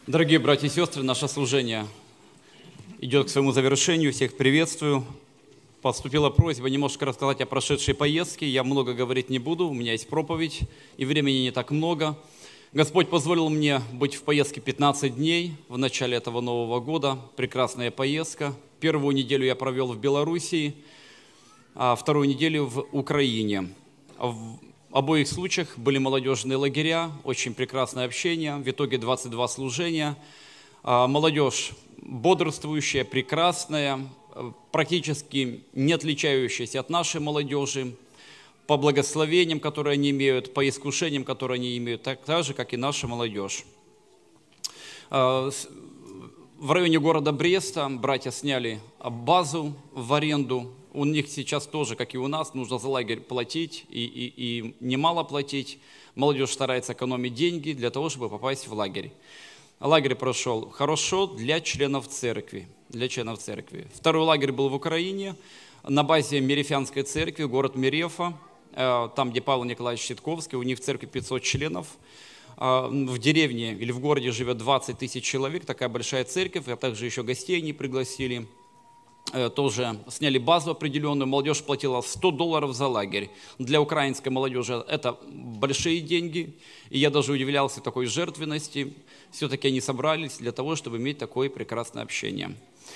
Дорогие братья и сестры, наше служение идет к своему завершению. Всех приветствую. Поступила просьба немножко рассказать о прошедшей поездке. Я много говорить не буду, у меня есть проповедь, и времени не так много. Господь позволил мне быть в поездке 15 дней в начале этого Нового года. Прекрасная поездка. Первую неделю я провел в Белоруссии, а вторую неделю в Украине. В обоих случаях были молодежные лагеря, очень прекрасное общение, в итоге 22 служения. Молодежь бодрствующая, прекрасная, практически не отличающаяся от нашей молодежи, по благословениям, которые они имеют, по искушениям, которые они имеют, так же, как и наша молодежь. В районе города Бреста братья сняли базу в аренду. У них сейчас тоже, как и у нас, нужно за лагерь платить и немало платить. Молодежь старается экономить деньги для того, чтобы попасть в лагерь. Лагерь прошел хорошо для членов церкви. Второй лагерь был в Украине, на базе Мерефянской церкви, город Мерефа, там, где Павел Николаевич Ситковский, у них в церкви 500 членов. В деревне или в городе живет 20 тысяч человек, такая большая церковь, а также еще гостей они пригласили. Тоже сняли базу определенную, молодежь платила $100 за лагерь. Для украинской молодежи это большие деньги, и я даже удивлялся такой жертвенности. Все-таки они собрались для того, чтобы иметь такое прекрасное общение.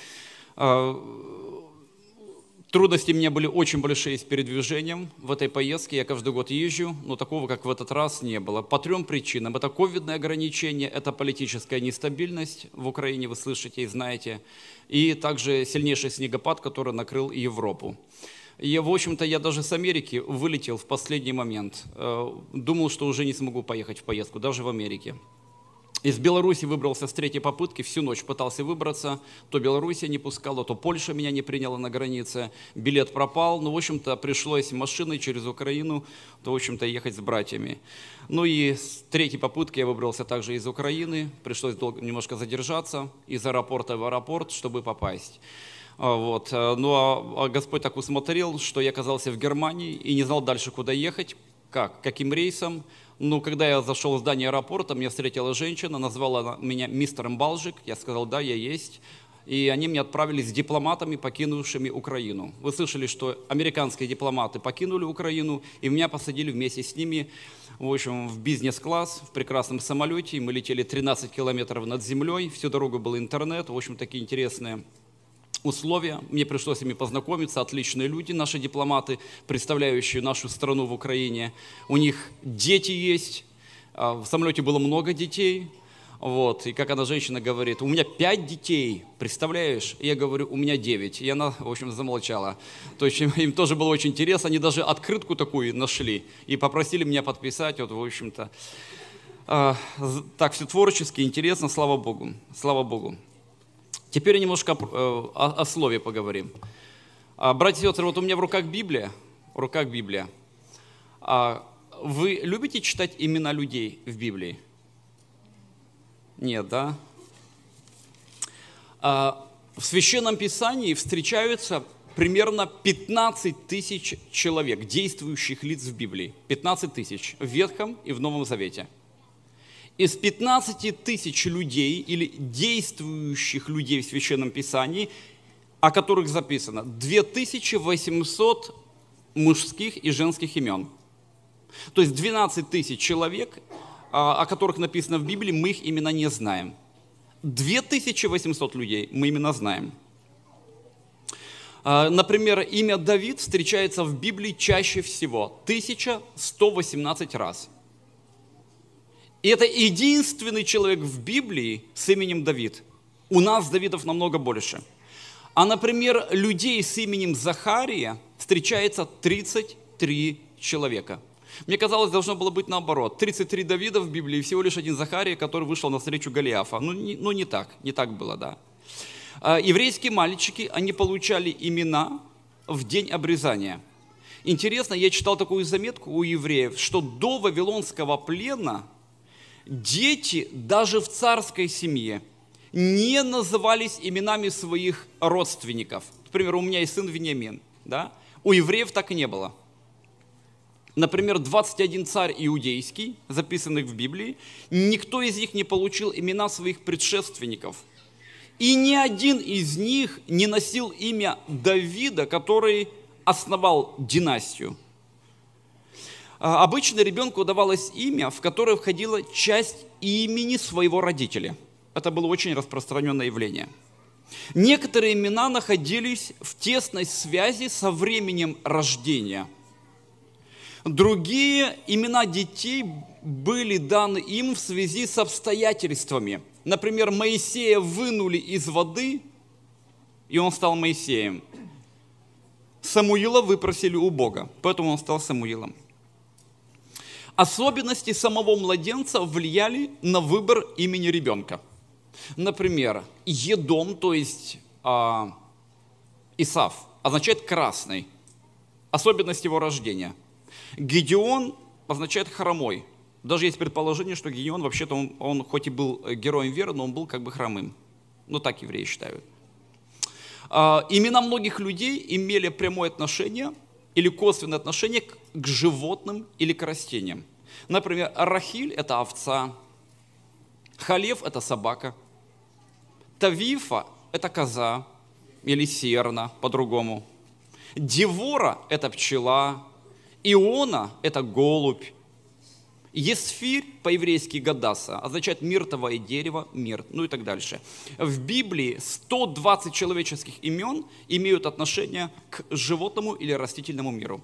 Трудности у меня были очень большие с передвижением в этой поездке. Я каждый год езжу, но такого, как в этот раз, не было. По 3 причинам. Это ковидные ограничения, это политическая нестабильность в Украине, вы слышите и знаете, и также сильнейший снегопад, который накрыл Европу. И, в общем-то, я даже с Америки вылетел в последний момент. Думал, что уже не смогу поехать в поездку, даже в Америке. Из Беларуси выбрался с 3-й попытки, всю ночь пытался выбраться, то Белоруссия не пускала, то Польша меня не приняла на границе, билет пропал, в общем-то, пришлось машиной через Украину, в общем-то, ехать с братьями. И с 3-й попытки я выбрался также из Украины, пришлось немножко задержаться из аэропорта в аэропорт, чтобы попасть. А Господь так усмотрел, что я оказался в Германии и не знал дальше, куда ехать, каким рейсом. Когда я зашел в здание аэропорта, меня встретила женщина, назвала меня мистером Балжик. Я сказал, да, я есть. И они меня отправили с дипломатами, покинувшими Украину. Вы слышали, что американские дипломаты покинули Украину, и меня посадили вместе с ними, в общем, в бизнес-класс, в прекрасном самолете. Мы летели 13 километров над землей, всю дорогу был интернет, в общем, такие интересные условия. Мне пришлось с ними познакомиться, отличные люди, наши дипломаты, представляющие нашу страну в Украине. У них дети есть, в самолете было много детей. И как одна женщина говорит, у меня 5 детей, представляешь? И я говорю, у меня 9. И она, в общем, замолчала. То есть им тоже было очень интересно, они даже открытку такую нашли и попросили меня подписать, в общем-то. Так все творчески, интересно, слава Богу, слава Богу. Теперь немножко о слове поговорим. Братья и сестры, у меня в руках Библия. Вы любите читать имена людей в Библии? Нет, да? В Священном Писании встречаются примерно 15 тысяч человек, действующих лиц в Библии. 15 тысяч в Ветхом и в Новом Завете. Из 15 тысяч людей или действующих людей в Священном Писании, о которых записано 2800 мужских и женских имен. То есть 12 тысяч человек, о которых написано в Библии, мы их имена не знаем. 2800 людей мы имена знаем. Например, имя Давид встречается в Библии чаще всего 1118 раз. И это единственный человек в Библии с именем Давид. У нас Давидов намного больше. А, например, людей с именем Захария встречается 33 человека. Мне казалось, должно было быть наоборот. 33 Давида в Библии и всего лишь один Захария, который вышел навстречу Голиафа. Не так было, да. Еврейские мальчики, они получали имена в день обрезания. Интересно, я читал такую заметку у евреев, что до Вавилонского плена дети даже в царской семье не назывались именами своих родственников. Например, у меня есть сын Вениамин, да? У евреев так и не было. Например, 21 царь иудейский, записанных в Библии, никто из них не получил имена своих предшественников. И ни один из них не носил имя Давида, который основал династию. Обычно ребенку давалось имя, в которое входила часть имени своего родителя. Это было очень распространенное явление. Некоторые имена находились в тесной связи со временем рождения. Другие имена детей были даны им в связи с обстоятельствами. Например, Моисея вынули из воды, и он стал Моисеем. Самуила выпросили у Бога, поэтому он стал Самуилом. Особенности самого младенца влияли на выбор имени ребенка. Например, Едом, то есть Исав, означает красный. Особенность его рождения. Гедеон означает хромой. Даже есть предположение, что Гедеон вообще-то он хоть и был героем веры, но он был как бы хромым. Ну так евреи считают. Имена многих людей имели прямое отношение или косвенное отношение к животным или к растениям. Например, Рахиль – это овца, Халев – это собака, Тавифа – это коза или серна по-другому, Девора – это пчела, Иона – это голубь, Есфирь, по-еврейски Гадаса, означает миртовое дерево, мирт, ну и так дальше. В Библии 120 человеческих имен имеют отношение к животному или растительному миру.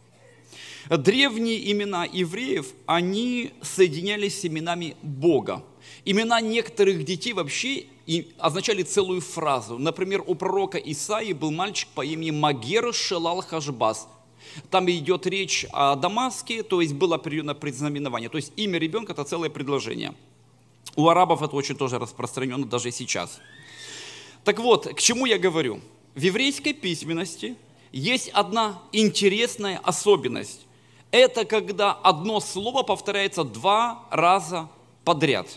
Древние имена евреев, они соединялись с именами Бога. Имена некоторых детей вообще означали целую фразу. Например, у пророка Исаии был мальчик по имени Магер Шелал Хашбаз. Там идет речь о Дамаске, то есть было определенное предзнаменование. То есть имя ребенка – это целое предложение. У арабов это очень тоже распространено даже сейчас. Так вот, к чему я говорю? В еврейской письменности есть одна интересная особенность. Это когда одно слово повторяется 2 раза подряд.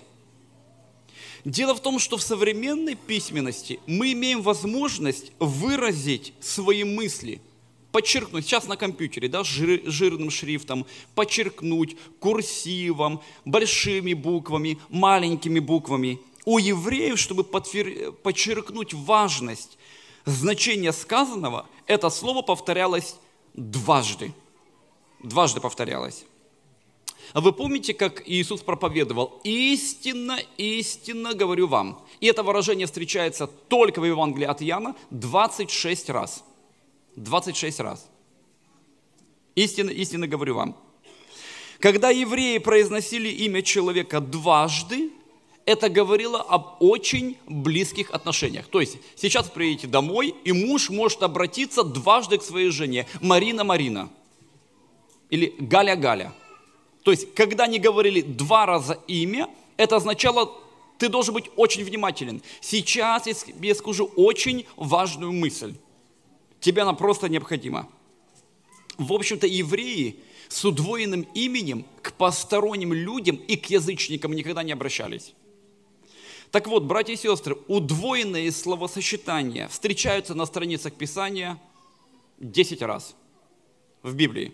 Дело в том, что в современной письменности мы имеем возможность выразить свои мысли, подчеркнуть, сейчас на компьютере, да, жирным шрифтом, подчеркнуть курсивом, большими буквами, маленькими буквами. У евреев, чтобы подчеркнуть важность значения сказанного, это слово повторялось дважды. Дважды повторялось. А вы помните, как Иисус проповедовал? «Истинно, истинно говорю вам». И это выражение встречается только в Евангелии от Иоанна 26 раз. 26 раз. Истинно, истинно говорю вам. Когда евреи произносили имя человека дважды, это говорило об очень близких отношениях. То есть сейчас приедете домой, и муж может обратиться дважды к своей жене. Марина, Марина. Или Галя, Галя. То есть, когда они говорили 2 раза имя, это означало, ты должен быть очень внимателен. Сейчас я скажу очень важную мысль. Тебе она просто необходима. В общем-то, евреи с удвоенным именем к посторонним людям и к язычникам никогда не обращались. Так вот, братья и сестры, удвоенные словосочетания встречаются на страницах Писания 10 раз в Библии.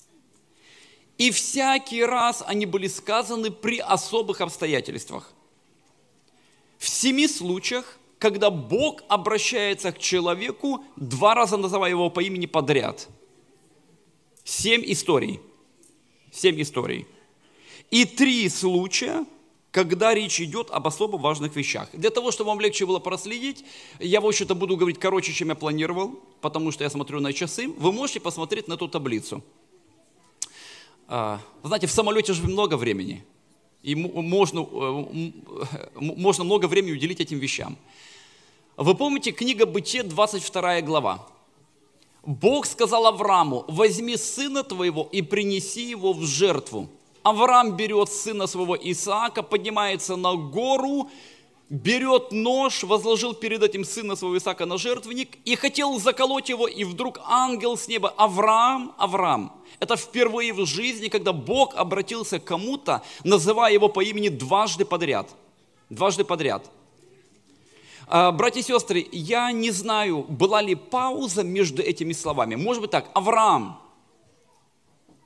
И всякий раз они были сказаны при особых обстоятельствах. В 7 случаях, когда Бог обращается к человеку, 2 раза называя его по имени подряд. 7 историй. 7 историй. И 3 случая, когда речь идет об особо важных вещах. Для того, чтобы вам легче было проследить, я, в общем-то, буду говорить короче, чем я планировал, потому что я смотрю на часы. Вы можете посмотреть на эту таблицу. Знаете, в самолете же много времени. И можно много времени уделить этим вещам. Вы помните, книга Бытие, 22 глава. Бог сказал Аврааму: возьми сына твоего и принеси его в жертву. Авраам берет сына своего Исаака, поднимается на гору, берет нож, возложил перед этим сына своего Исаака на жертвенник и хотел заколоть его, и вдруг ангел с неба: Авраам, Авраам. Это впервые в жизни, когда Бог обратился к кому-то, называя его по имени дважды подряд. Дважды подряд. Братья и сестры, я не знаю, была ли пауза между этими словами. Может быть так: Авраам,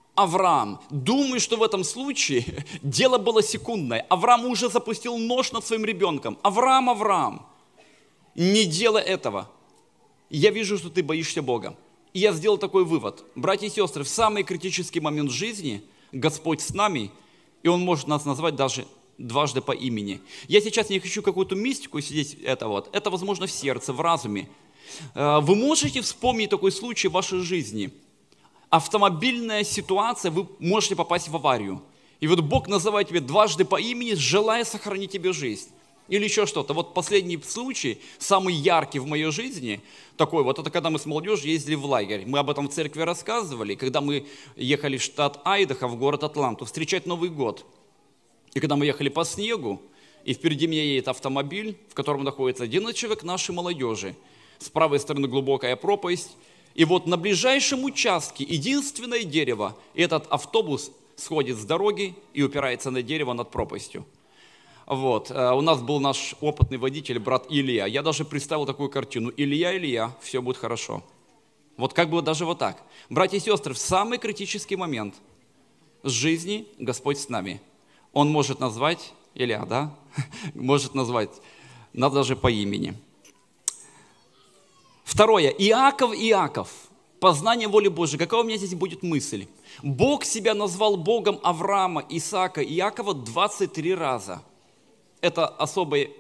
Авраам. Думаю, что в этом случае дело было секундное. Авраам уже запустил нож над своим ребенком. Авраам, не делай этого. Я вижу, что ты боишься Бога. И я сделал такой вывод. Братья и сестры, в самый критический момент жизни Господь с нами, и Он может нас назвать даже дважды по имени. Я сейчас не хочу какую-то мистику сидеть, это возможно в сердце, в разуме. Вы можете вспомнить такой случай в вашей жизни. Автомобильная ситуация, вы можете попасть в аварию. И вот Бог называет тебя дважды по имени, желая сохранить тебе жизнь. Или еще что-то. Вот последний случай, самый яркий в моей жизни, такой вот, это когда мы с молодежью ездили в лагерь. Мы об этом в церкви рассказывали, когда мы ехали в штат Айдахо, в город Атланту, встречать Новый год. И когда мы ехали по снегу, и впереди меня едет автомобиль, в котором находится 11 человек нашей молодежи. С правой стороны глубокая пропасть. И вот на ближайшем участке единственное дерево, и этот автобус сходит с дороги и упирается на дерево над пропастью. Вот. У нас был наш опытный водитель, брат Илья. Я даже представил такую картину. Илья, все будет хорошо. Вот как бы даже вот так. Братья и сестры, в самый критический момент жизни Господь с нами. Он может назвать, Илья, да? Может назвать, нас даже по имени. Второе. Иаков. Познание воли Божией. Какая у меня здесь будет мысль? Бог себя назвал Богом Авраама, Исаака и Иакова 23 раза. Это особый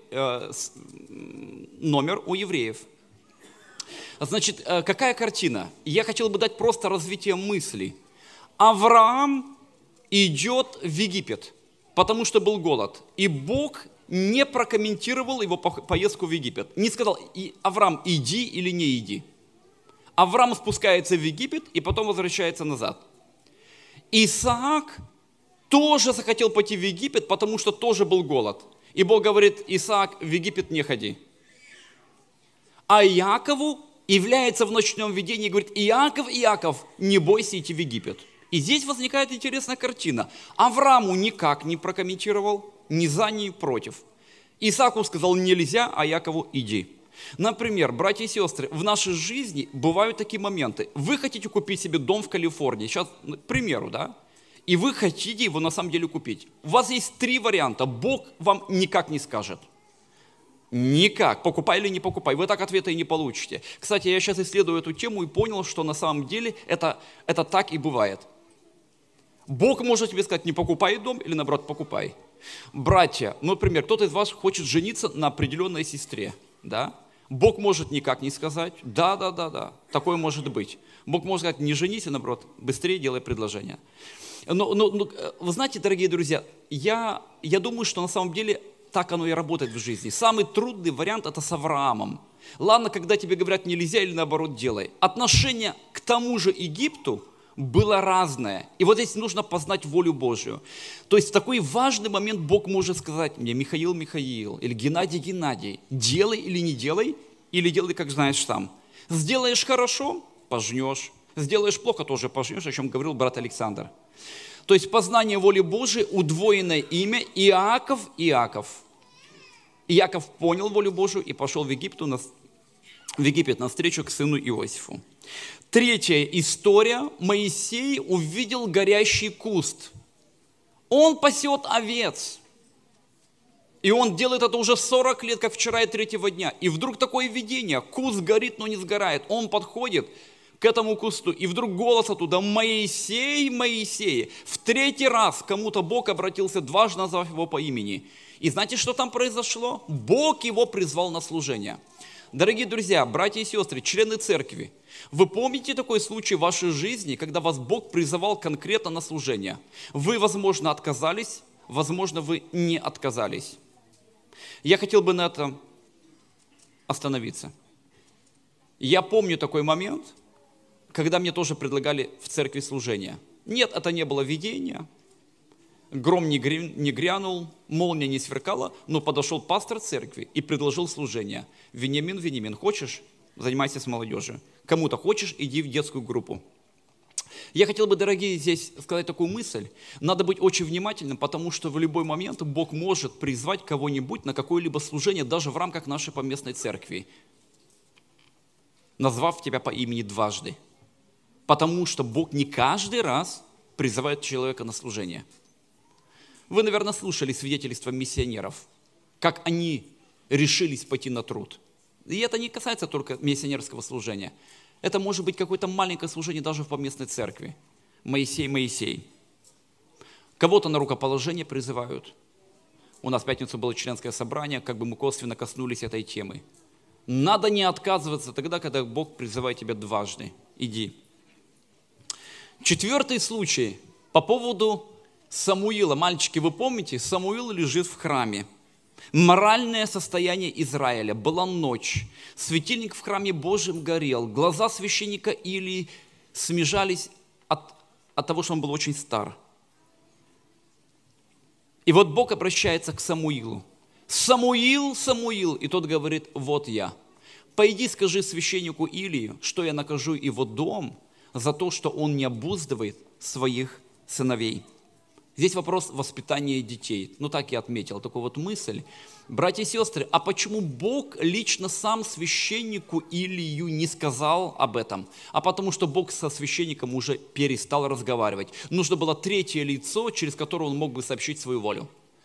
номер у евреев. Значит, какая картина? Я хотел бы дать просто развитие мысли. Авраам идет в Египет, потому что был голод. И Бог не прокомментировал его поездку в Египет. Не сказал, Авраам, иди или не иди. Авраам спускается в Египет и потом возвращается назад. Исаак тоже захотел пойти в Египет, потому что тоже был голод. И Бог говорит, Исаак, в Египет не ходи. А Иакову является в ночном видении и говорит, Иаков, не бойся идти в Египет. И здесь возникает интересная картина. Аврааму никак не прокомментировал, ни за, ни против. Исааку сказал нельзя, а Якову иди. Например, братья и сестры, в нашей жизни бывают такие моменты. Вы хотите купить себе дом в Калифорнии, сейчас, к примеру, да? И вы хотите его на самом деле купить. У вас есть 3 варианта. Бог вам никак не скажет. Никак. Покупай или не покупай. Вы так ответа и не получите. Кстати, я сейчас исследую эту тему и понял, что на самом деле это так и бывает. Бог может тебе сказать, не покупай дом или наоборот покупай. Братья, например, кто-то из вас хочет жениться на определенной сестре, да? Бог может никак не сказать, да, такое может быть. Бог может сказать, не женись, а наоборот, быстрее делай предложение. Но вы знаете, дорогие друзья, я думаю, что на самом деле так оно и работает в жизни. Самый трудный вариант – это с Авраамом. Ладно, когда тебе говорят нельзя или наоборот делай. Отношение к тому же Египту было разное. И вот здесь нужно познать волю Божию. То есть в такой важный момент Бог может сказать мне, Михаил, или Геннадий, делай или не делай, или делай, как знаешь сам. Сделаешь хорошо – пожнешь. Сделаешь плохо – тоже пожнешь, о чем говорил брат Александр. То есть познание воли Божией, удвоенное имя Иаков. Иаков понял волю Божию и пошел в Египет навстречу к сыну Иосифу. Третья история. Моисей увидел горящий куст. Он пасет овец. И он делает это уже 40 лет, как вчера и 3-го дня. И вдруг такое видение. Куст горит, но не сгорает. Он подходит к этому кусту. И вдруг голос оттуда: Моисей, Моисей. В 3-й раз кому-то Бог обратился, дважды назвав его по имени. И знаете, что там произошло? Бог его призвал на служение. Дорогие друзья, братья и сестры, члены церкви, вы помните такой случай в вашей жизни, когда вас Бог призывал конкретно на служение? Вы, возможно, отказались, возможно, вы не отказались. Я хотел бы на этом остановиться. Я помню такой момент, когда мне тоже предлагали в церкви служение. Нет, это не было видение, гром не грянул, молния не сверкала, но подошел пастор церкви и предложил служение. Вениамин, хочешь? Занимайся с молодежью. Кому-то хочешь, иди в детскую группу. Я хотел бы, дорогие, здесь сказать такую мысль. Надо быть очень внимательным, потому что в любой момент Бог может призвать кого-нибудь на какое-либо служение, даже в рамках нашей поместной церкви, назвав тебя по имени дважды. Потому что Бог не каждый раз призывает человека на служение. Вы, наверное, слушали свидетельства миссионеров, как они решились пойти на труд. И это не касается только миссионерского служения. Это может быть какое-то маленькое служение даже в поместной церкви. Моисей. Кого-то на рукоположение призывают. У нас в пятницу было членское собрание, как бы мы косвенно коснулись этой темы. Надо не отказываться тогда, когда Бог призывает тебя дважды. Иди. 4 случай по поводу Самуила. Мальчики, вы помните, Самуил лежит в храме. Моральное состояние Израиля. Была ночь. Светильник в храме Божьем горел. Глаза священника Илии смежались от того, что он был очень стар. И вот Бог обращается к Самуилу. Самуил, Самуил. И тот говорит, вот я. Пойди скажи священнику Илии, что я накажу его дом за то, что он не обуздывает своих сыновей. Здесь вопрос воспитания детей. Ну, так я отметил, такую вот мысль. Братья и сестры, а почему Бог лично сам священнику Илию не сказал об этом? А потому что Бог со священником уже перестал разговаривать. Нужно было третье лицо, через которое он мог бы сообщить свою волю.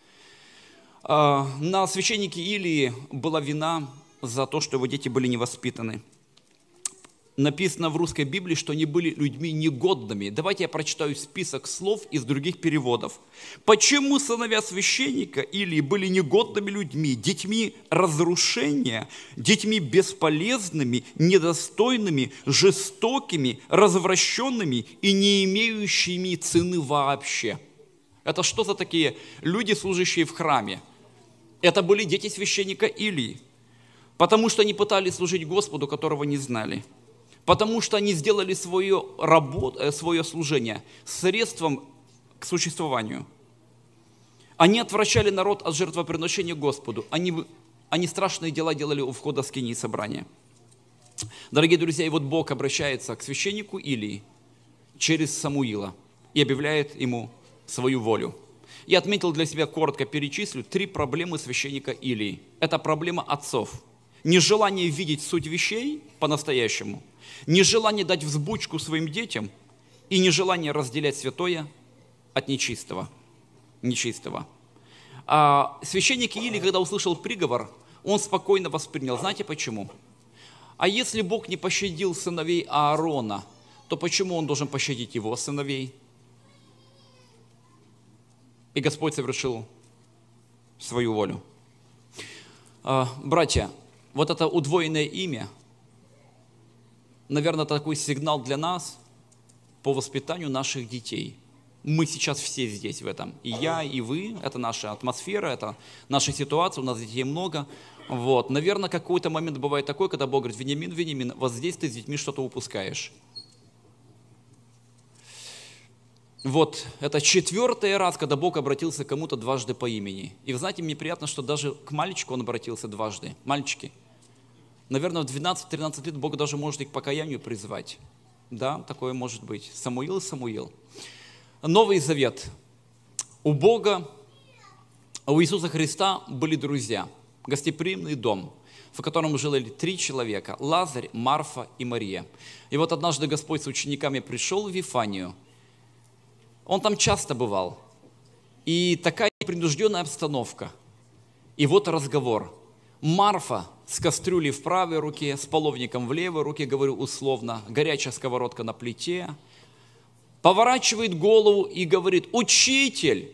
На священнике Илии была вина за то, что его дети были невоспитаны. Написано в русской Библии, что они были людьми негодными. Давайте я прочитаю список слов из других переводов. Почему сыновья священника Илии были негодными людьми, детьми разрушения, детьми бесполезными, недостойными, жестокими, развращенными и не имеющими цены вообще? Это что за такие люди, служащие в храме? Это были дети священника Илии, потому что они пытались служить Господу, которого не знали. Потому что они сделали свое служение средством к существованию. Они отвращали народ от жертвоприношения Господу. Они страшные дела делали у входа в скинии собрания. Дорогие друзья, и вот Бог обращается к священнику Илии через Самуила и объявляет ему свою волю. Я отметил для себя, коротко перечислю, 3 проблемы священника Илии. Это проблема отцов. Нежелание видеть суть вещей по-настоящему, нежелание дать взбучку своим детям и нежелание разделять святое от нечистого. А священник Илия, когда услышал приговор, он спокойно воспринял. Знаете почему? А если Бог не пощадил сыновей Аарона, то почему он должен пощадить его сыновей? И Господь совершил свою волю. Братья, вот это удвоенное имя, наверное, такой сигнал для нас по воспитанию наших детей. Мы сейчас все здесь в этом. И я, и вы. Это наша атмосфера, это наша ситуация. У нас детей много. Вот. Наверное, какой-то момент бывает такой, когда Бог говорит, Вениамин, вот здесь ты с детьми что-то упускаешь. Вот, это 4-й раз, когда Бог обратился к кому-то дважды по имени. И вы знаете, мне приятно, что даже к мальчику он обратился дважды. Мальчики. Наверное, в 12-13 лет Бог даже может их к покаянию призвать. Да, такое может быть. Самуил и Самуил. Новый Завет. У Бога, у Иисуса Христа были друзья. Гостеприимный дом, в котором жили 3 человека. Лазарь, Марфа и Мария. И вот однажды Господь с учениками пришел в Вифанию. Он там часто бывал. И такая непринужденная обстановка. И вот разговор. Марфа с кастрюлей в правой руке, с половником в левой руке, говорю условно, горячая сковородка на плите, поворачивает голову и говорит, учитель,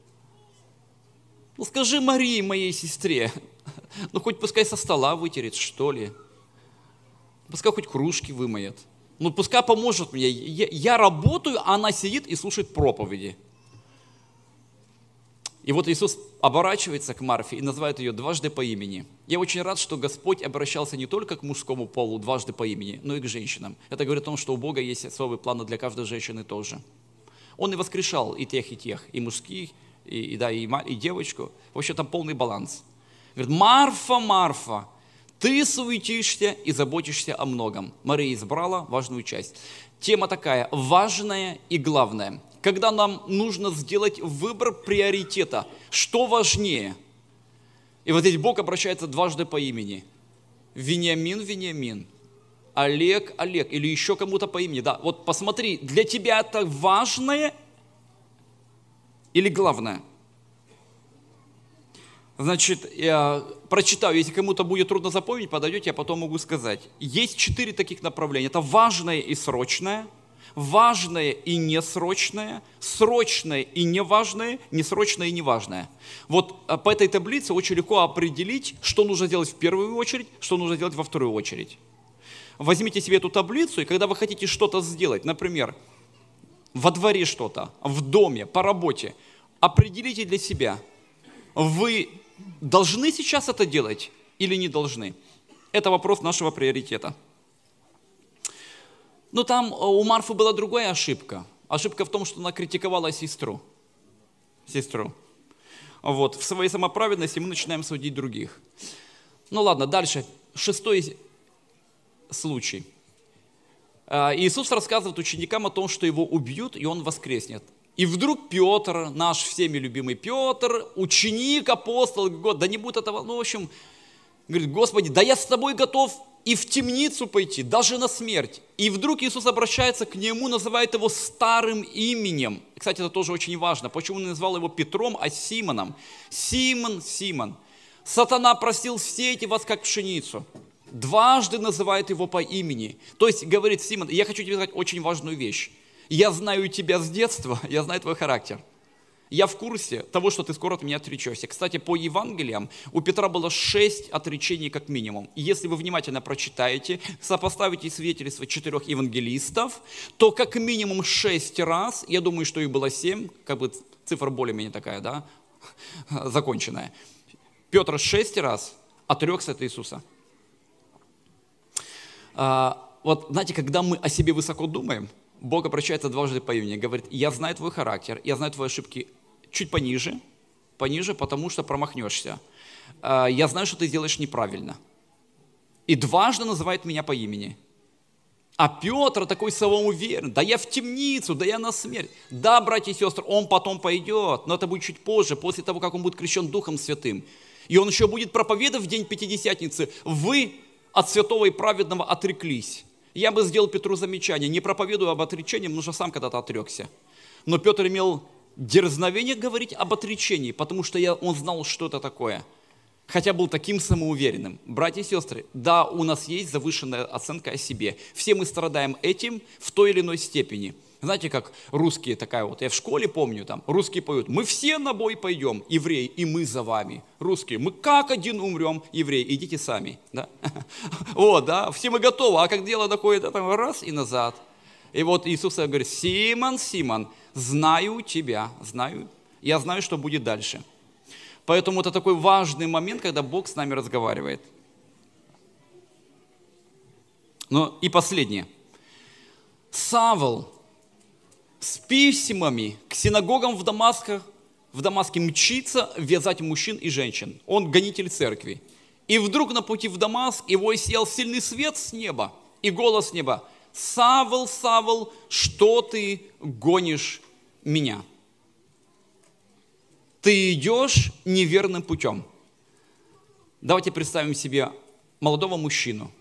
ну скажи Марии, моей сестре, ну хоть пускай со стола вытерет, что ли, пускай хоть кружки вымоет, ну пускай поможет мне, я работаю, а она сидит и слушает проповеди. И вот Иисус оборачивается к Марфе и называет ее дважды по имени. Я очень рад, что Господь обращался не только к мужскому полу дважды по имени, но и к женщинам. Это говорит о том, что у Бога есть особые планы для каждой женщины тоже. Он и воскрешал и тех, и мужских, и девочку. В общем, там полный баланс. Говорит, Марфа, Марфа, ты суетишься и заботишься о многом. Мария избрала важную часть. Тема такая, важная и главная. Когда нам нужно сделать выбор приоритета, что важнее. И вот здесь Бог обращается дважды по имени. Вениамин, Вениамин, Олег, Олег, или еще кому-то по имени. Да, вот посмотри, для тебя это важное или главное? Значит, я прочитаю, если кому-то будет трудно запомнить, подойдете, я потом могу сказать. Есть 4 таких направления. Это важное и срочное, важное и несрочное, срочное и неважное, несрочное и неважное. Вот по этой таблице очень легко определить, что нужно делать в первую очередь, что нужно делать во вторую очередь. Возьмите себе эту таблицу, и когда вы хотите что-то сделать, например, во дворе что-то, в доме, по работе, определите для себя, вы должны сейчас это делать или не должны? Это вопрос нашего приоритета. Но там у Марфы была другая ошибка. Ошибка в том, что она критиковала сестру. Вот. В своей самоправедности мы начинаем судить других. Ну ладно, дальше. 6-й случай. Иисус рассказывает ученикам о том, что его убьют, и он воскреснет. И вдруг Петр, наш всеми любимый Петр, ученик, апостол, говорит, да не будет этого, ну в общем, говорит, Господи, да я с тобой готов и в темницу пойти, даже на смерть. И вдруг Иисус обращается к нему, называет его старым именем. Кстати, это тоже очень важно. Почему он назвал его Петром, а Симоном? Симон, Симон. Сатана просил сеять вас, как пшеницу. Дважды называет его по имени. То есть говорит, Симон, я хочу тебе сказать очень важную вещь. Я знаю тебя с детства, я знаю твой характер. Я в курсе того, что ты скоро от меня отречешься. Кстати, по Евангелиям у Петра было 6 отречений как минимум. И если вы внимательно прочитаете, сопоставите свидетельства 4 евангелистов, то как минимум 6 раз, я думаю, что их было 7, как бы цифра более-менее такая, да, законченная. Петр 6 раз отрекся от Иисуса. Вот знаете, когда мы о себе высоко думаем, Бог обращается дважды по имени, говорит, я знаю твой характер, я знаю твои ошибки чуть пониже, потому что промахнешься. Я знаю, что ты делаешь неправильно. И дважды называет меня по имени. А Петр такой самоуверен, да я в темницу, да я на смерть. Да, братья и сестры, он потом пойдет, но это будет чуть позже, после того, как он будет крещен Духом Святым. И он еще будет проповедовать в день Пятидесятницы. Вы от святого и праведного отреклись. Я бы сделал Петру замечание, не проповедую об отречении, потому что сам когда-то отрекся. Но Петр имел дерзновение говорить об отречении, потому что он знал, что это такое. Хотя был таким самоуверенным. Братья и сестры, да, у нас есть завышенная оценка о себе. Все мы страдаем этим в той или иной степени. Знаете, как русские такая вот, я в школе помню, там русские поют, мы все на бой пойдем, евреи, и мы за вами. Русские, мы как один умрем, евреи, идите сами. Да? Вот, да, все мы готовы, а как дело доходит, там раз и назад. И вот Иисус говорит, Симон, Симон, знаю тебя, я знаю, что будет дальше. Поэтому это такой важный момент, когда Бог с нами разговаривает. Ну и последнее. Савл с письмами к синагогам в Дамаске мчится вязать мужчин и женщин. Он гонитель церкви. И вдруг на пути в Дамаск его осиял сильный свет с неба и голос с неба. «Савл, Савл, что ты гонишь меня? Ты идешь неверным путем». Давайте представим себе молодого мужчину,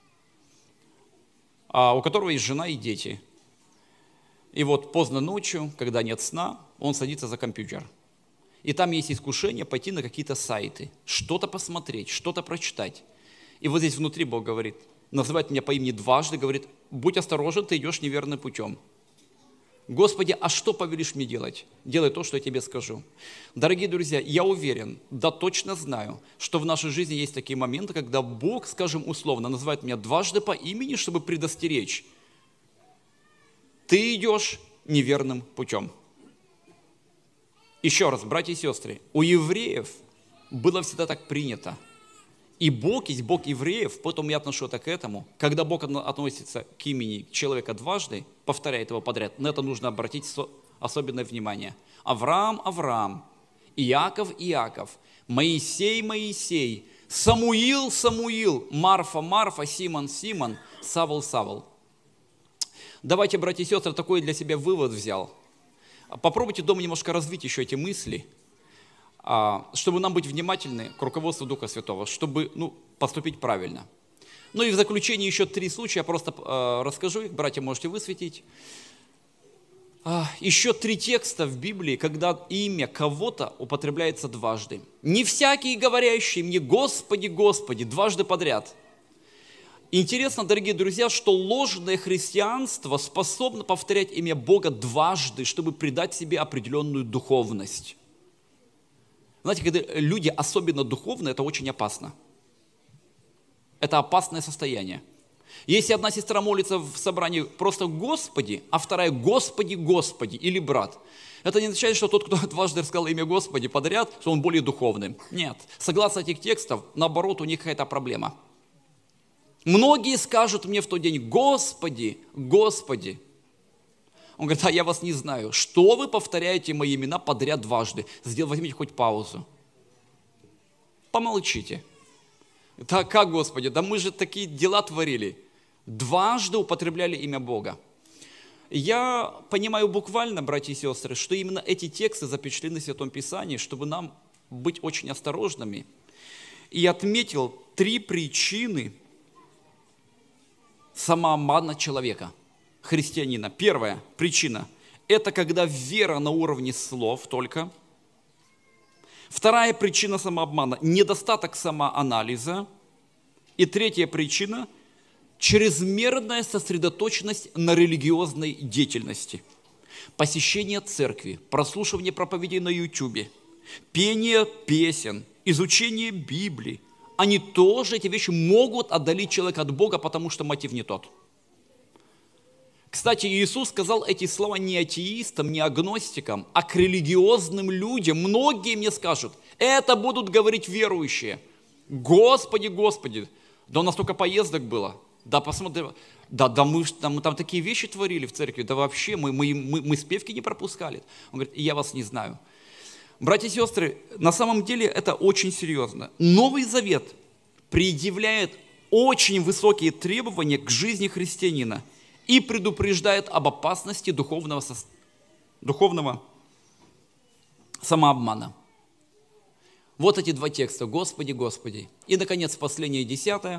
у которого есть жена и дети. И вот поздно ночью, когда нет сна, он садится за компьютер. И там есть искушение пойти на какие-то сайты, что-то посмотреть, что-то прочитать. И вот здесь внутри Бог говорит, называет меня по имени дважды, говорит, будь осторожен, ты идешь неверным путем. Господи, а что повелишь мне делать? Делай то, что я тебе скажу. Дорогие друзья, я уверен, да точно знаю, что в нашей жизни есть такие моменты, когда Бог, скажем условно, называет меня дважды по имени, чтобы предостеречь. Ты идешь неверным путем. Еще раз, братья и сестры, у евреев было всегда так принято. И Бог есть Бог евреев, поэтому я отношу это к этому. Когда Бог относится к имени человека дважды, повторяет его подряд, на это нужно обратить особенное внимание. Авраам, Авраам, Иаков, Иаков, Моисей, Моисей, Самуил, Самуил, Марфа, Марфа, Симон, Симон, Савл, Савл. Давайте, братья и сестры, такой для себя вывод взял. Попробуйте дома немножко развить еще эти мысли, чтобы нам быть внимательны к руководству Духа Святого, чтобы поступить правильно. Ну и в заключение еще 3 случая, я просто расскажу их, братья, можете высветить. Еще 3 текста в Библии, когда имя кого-то употребляется дважды. Не всякий, говорящий мне «Господи, Господи» дважды подряд. Интересно, дорогие друзья, что ложное христианство способно повторять имя Бога дважды, чтобы придать себе определенную духовность. Знаете, когда люди особенно духовные, это очень опасно. Это опасное состояние. Если одна сестра молится в собрании просто «Господи», а вторая «Господи, Господи» или «брат», это не означает, что тот, кто дважды сказал имя Господи подряд, что он более духовный. Нет. Согласно этих текстов, наоборот, у них какая-то проблема. Многие скажут мне в тот день «Господи, Господи». Он говорит: а я вас не знаю. Что вы повторяете мои имена подряд дважды? Возьмите хоть паузу. Помолчите. Да как, Господи, да мы же такие дела творили. Дважды употребляли имя Бога. Я понимаю буквально, братья и сестры, что именно эти тексты запечатлены в Святом Писании, чтобы нам быть очень осторожными. И отметил 3 причины самообмана человека, христианина. Первая причина – это когда вера на уровне слов только. Вторая причина самообмана – недостаток самоанализа. И третья причина – чрезмерная сосредоточенность на религиозной деятельности. Посещение церкви, прослушивание проповедей на YouTube, пение песен, изучение Библии. Они тоже, эти вещи, могут отдалить человека от Бога, потому что мотив не тот. Кстати, Иисус сказал эти слова не атеистам, не агностикам, а к религиозным людям. Многие мне скажут, это будут говорить верующие. Господи, Господи, да у нас столько поездок было. Да, посмотри, мы там такие вещи творили в церкви, да вообще мы спевки не пропускали. Он говорит: я вас не знаю. Братья и сестры, на самом деле это очень серьезно. Новый Завет предъявляет очень высокие требования к жизни христианина и предупреждает об опасности духовного самообмана. Вот эти 2 текста: Господи, Господи. И, наконец, последнее 10.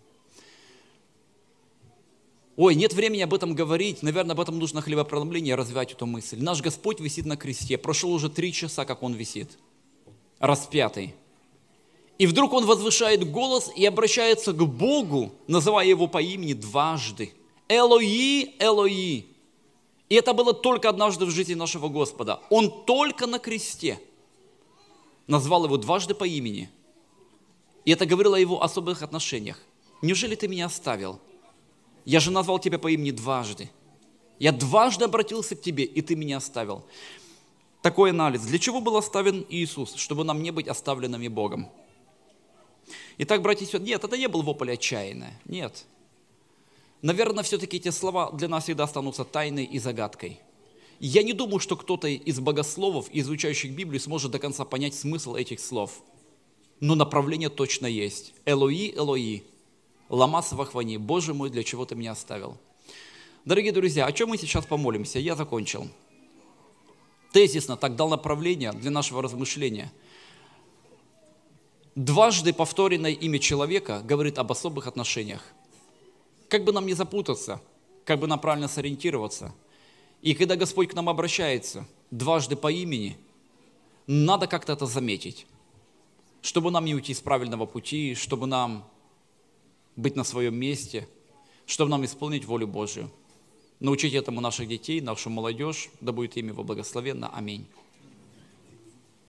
Ой, нет времени об этом говорить, наверное, об этом нужно хлебопроломление, развивать эту мысль. Наш Господь висит на кресте, прошло уже 3 часа, как Он висит, распятый. И вдруг Он возвышает голос и обращается к Богу, называя Его по имени дважды. Элои, Элои. И это было только однажды в жизни нашего Господа. Он только на кресте назвал Его дважды по имени. И это говорило о Его особых отношениях. Неужели Ты меня оставил? Я же назвал Тебя по имени дважды. Я дважды обратился к Тебе, и Ты меня оставил. Такой анализ. Для чего был оставлен Иисус? Чтобы нам не быть оставленными Богом. Итак, братья и сестры, нет, это не был вопль отчаяния. Нет. Наверное, все-таки эти слова для нас всегда останутся тайной и загадкой. Я не думаю, что кто-то из богословов, изучающих Библию, сможет до конца понять смысл этих слов. Но направление точно есть. Элои, Элои. Лама савахвани, Боже мой, для чего Ты меня оставил? Дорогие друзья, о чем мы сейчас помолимся? Я закончил. Тезисно так дал направление для нашего размышления. Дважды повторенное имя человека говорит об особых отношениях. Как бы нам не запутаться, как бы нам правильно сориентироваться. И когда Господь к нам обращается дважды по имени, надо как-то это заметить, чтобы нам не уйти с правильного пути, чтобы нам быть на своем месте, чтобы нам исполнить волю Божию. Научить этому наших детей, нашу молодежь, да будет имя Его благословенно. Аминь.